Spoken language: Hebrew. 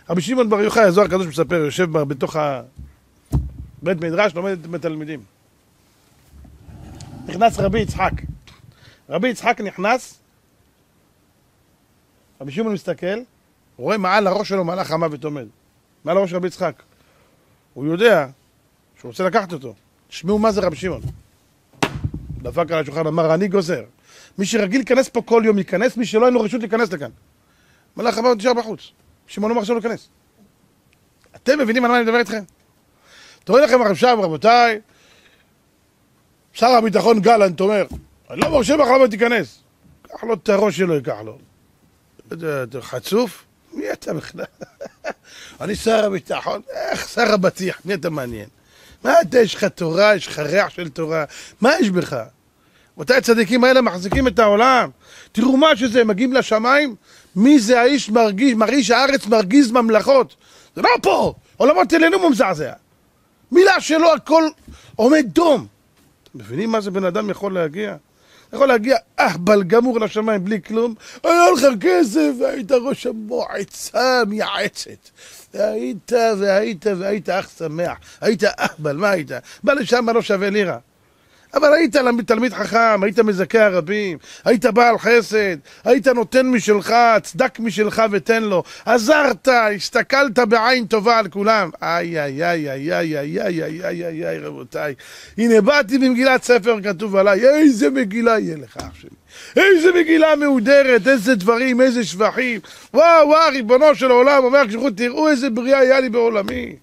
רבי שמעון בר יוחאי, הזוהר הקדוש מספר, יושב בתוך בית מדרש, לומד עם התלמידים. נכנס רבי יצחק. רבי יצחק נכנס, רבי שמעון מסתכל, רואה מעל הראש שלו מלאך המוות עומד. מעל הראש של רבי יצחק. הוא יודע שהוא רוצה לקחת אותו. תשמעו מה זה רבי שמעון. דפק על השולחן, אמר, אני גוזר. מי שרגיל להיכנס פה כל יום ייכנס, מי שלא אין לו רשות להיכנס לכאן. מלאך המוות נשאר בחוץ. שמעון אומר עכשיו להיכנס. אתם מבינים על מה אני מדבר איתכם? תראו לכם עכשיו, רבותיי, שר הביטחון גלנט אומר, אני לא מרשה לך למה תיכנס. קח לו את הראש שלו, ייקח לו. אתה חצוף? מי אתה בכלל? אני שר הביטחון, איך שר הבטיח? מי אתה מעניין? מה אתה, יש לך תורה, יש לך ריח של תורה, מה יש בך? מתי הצדיקים האלה מחזיקים את העולם? תראו מה שזה, מגיעים לשמיים, מי זה האיש מרגיש הארץ מרגיז ממלכות? זה לא פה, עולמות אלינו מזעזע. מילה שלו הכל עומד דום. מבינים מה זה בן אדם יכול להגיע? יכול להגיע אהבל גמור לשמיים בלי כלום, היה לך כסף והיית ראש המועצה מייעצת. והיית אח שמח, היית אהבל, מה היית? בא לשם לא שווה לירה. אבל היית תלמיד חכם, היית מזכה הרבים, היית בעל חסד, היית נותן משלך, צדק משלך ותן לו, עזרת, הסתכלת בעין טובה על כולם. איי, רבותיי, הנה באתי במגילת ספר כתוב עליי, איזה מגילה יהיה לך אח שלי, איזה מגילה מהודרת, איזה דברים, איזה שבחים, וואו, ריבונו של העולם, אומר כשכו, תראו איזה בריאה היה לי בעולמי.